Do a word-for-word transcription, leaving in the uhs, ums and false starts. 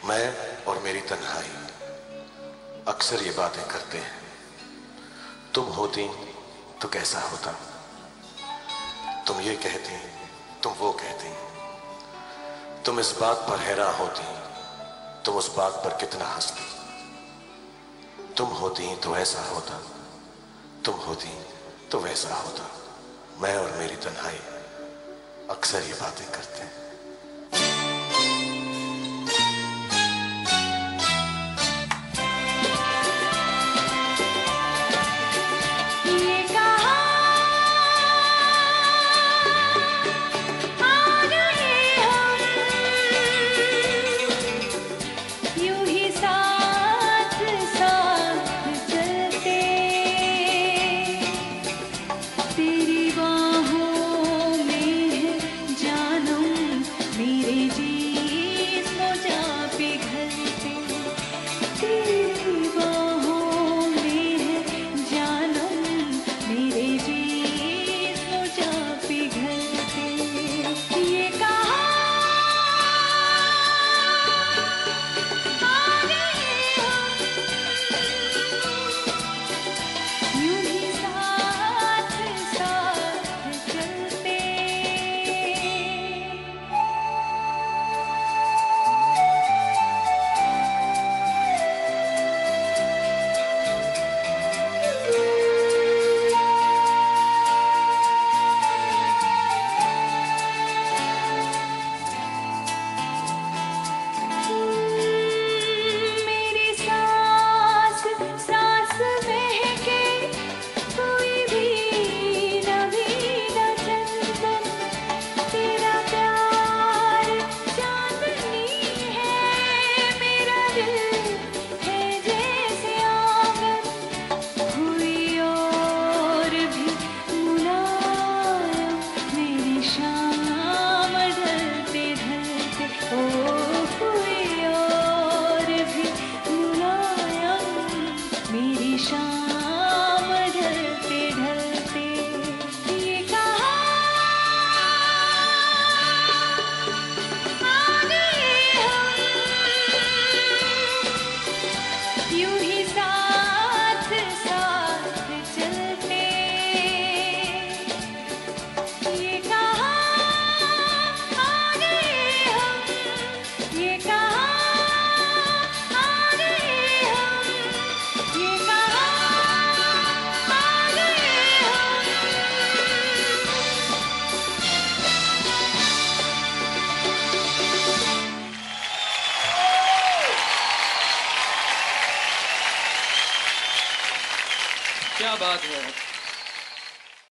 मैं और मेरी तन्हाई अक्सर ये बातें करते हैं। तुम होती तो कैसा होता, तुम ये कहती, तुम वो कहती, तुम इस बात पर हैरान होती, तुम उस बात पर कितना हंसती। तुम होती तो ऐसा होता, तुम होती तो वैसा होता। मैं और मेरी तन्हाई अक्सर ये बातें करते हैं। क्या बात है।